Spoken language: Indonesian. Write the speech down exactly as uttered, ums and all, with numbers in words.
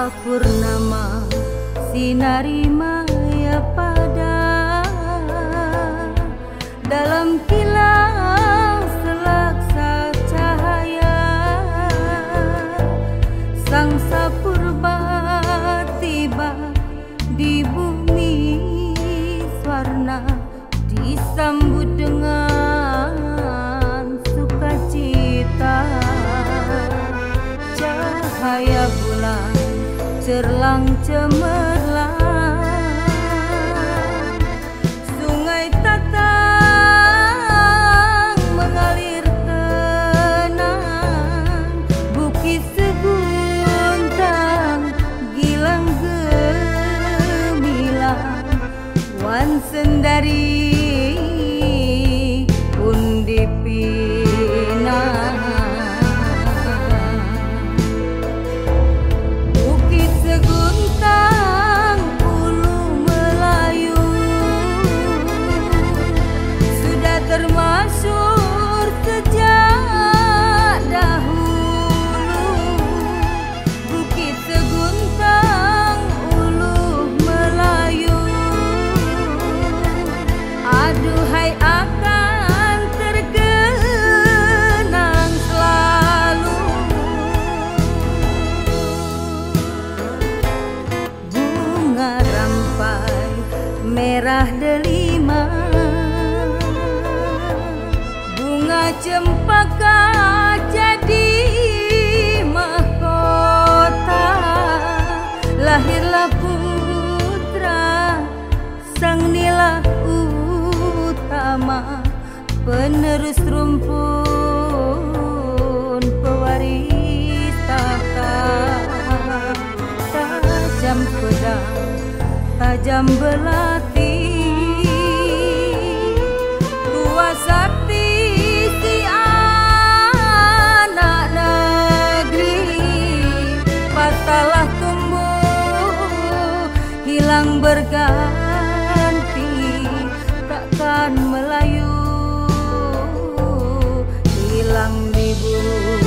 purnama sinari maya pada dalam kilau selaksa cahaya sang sapurba tiba di bumi swarna disambut dengan sukacita. Cahaya bulan cerlang cemerlang, sungai Tatang mengalir tenang, bukit seguntang gilang gemilang, wan sendari pun dipinang. Termasyhur sejak dahulu, bukit seguntang ulu Melayu. Aduhai akan terkenang selalu. Bunga rampai merah delima, bunga cempaka jadi mahkota. Lahirlah putra sang nila utama, penerus rumpun pewaris tahta. Tajam pedang, tajam belati, tua sakti telah tumbuh hilang berganti, takkan Melayu hilang di bumi.